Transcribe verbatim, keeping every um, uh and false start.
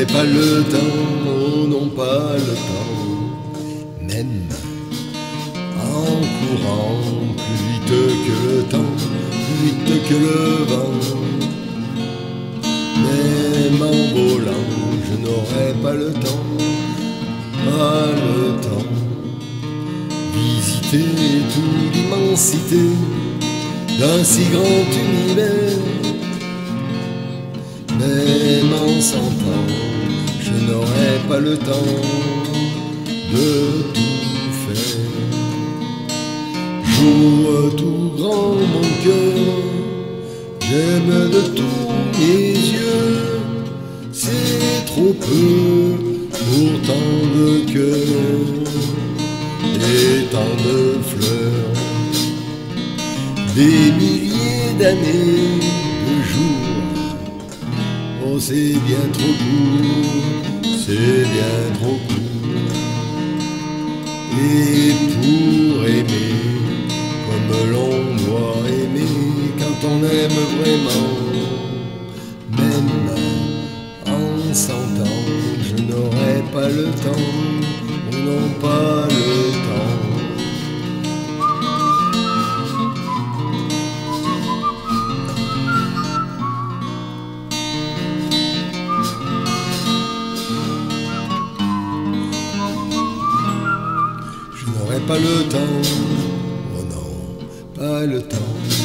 n'aurai pas le temps, oh non pas le temps, même en courant plus vite que le temps, plus vite que le vent. Même en volant, je n'aurai pas le temps, pas le temps, visiter toute l'immensité d'un si grand univers. Même en cent ans, je n'aurai pas le temps de tout faire. Joue tout grand mon cœur, j'aime de tous mes yeux, c'est trop peu pour tant de cœurs et tant de fleurs. Des milliers d'années, de jours, oh c'est bien trop court, c'est bien trop court. Et pour aimer, comme l'on doit aimer quand on aime vraiment, même en cent ans, je n'aurai pas le temps, non pas le temps. Je n'aurai pas le temps, oh non, pas le temps.